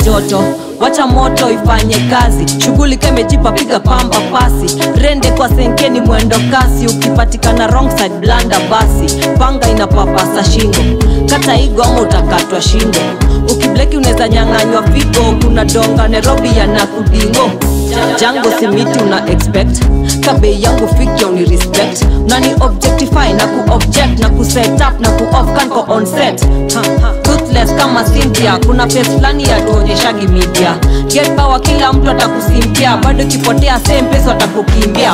joto, wacha moto ifanye kazi. Shughuli kemejipa piga pamba pasi. Rende kwa senkeni mwendo kasi. Ukipatikana wrong side blanda basi. Panga inapapasa shingo. Kata igo ama utakatwa shingo. Ukibleki uneza nyang'anywa figo. Kuna donga Nairobi ya nakudingo. Jango simiti una expect. Kabe yangu fiki uni respect. Unani objectify na ku-object. Na ku-set up na ku-off kanko on set. Toothless kama Cynthia. Kuna face flani ya tuonyeshagi media. Get power kila mtu atakusimpia. Bado kipotea same place watakukimbia.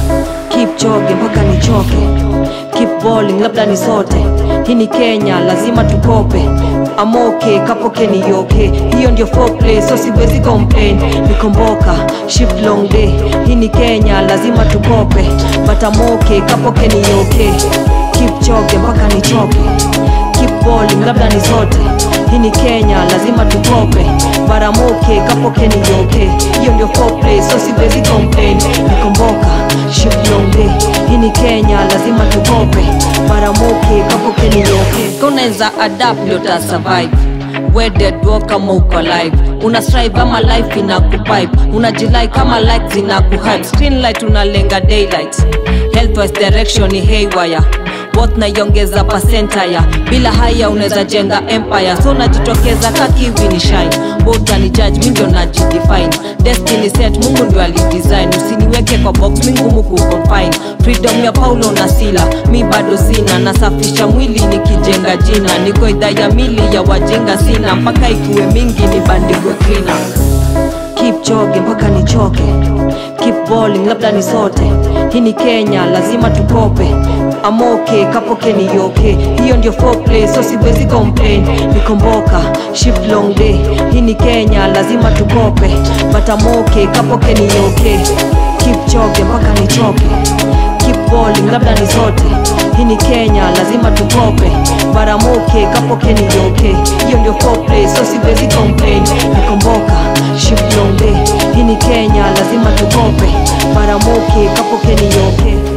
Keep jogging mpaka nichoke. Keep balling labda ni sote. Hii ni Kenya lazima tukope. I'm okay, kapoke ni okay. Hiyo ndio foreplay, so siwezi complain. Nikomboka, shift long day. Hii ni Kenya, lazima tukope. But I'm okay, kapoke ni okay. Keep jogging mpaka nichoke. Keep balling, labda ni sote. Hii ni Kenya, lazima tukope. But I'm okay, kapoke ni okay. Hiyo ndio foreplay, so siwezi complain. Nikomboka, shift long day. Hii ni Kenya, lazima tukope. But I'm okay, kapoke ni okay. Unaweza adapt ndio ta survive. Wedded walk kama uko live. Una strive ama life inakupipe. Unajilai kama lights zinakuhype. Screen light unalenga daylight. Health wise direction ni haywire. Both na iongeza percentile. Bila haya unaweza jenga empire. So najitokeza kakiwi ni shine. Both ni judge mimi ndio najidefine. Destiny set Mungu ndio alidesign. Usiniweke kwa box mingu muku confine. Freedom ya Paulo na Sila. Mi bado sina. Nasafisha mwili nikijenga jina. Niko idhaa ya mili ya wajenga sina. Mpaka ikuwe mingi ni bandikwe cleaner. Keep jogging mpaka nichoke. Keep balling labda ni sote. Hii ni Kenya lazima tukope. I'm okay, kapoke ni okay. Hiyo ndio foreplay, so siwezi complain. Nikomboka, shift long day. Hii ni Kenya lazima tukope. But I'm okay, kapoke ni okay. Keep jogging mpaka nichoke. Keep balling labda ni sote. Hii ni Kenya lazima tukope. But I'm okay, kapoke ni okay. Hiyo ndio foreplay, so siwezi complain. Nikomboka, shift long day. Hii ni Kenya lazima tukope. But I'm okay, kapoke ni okay.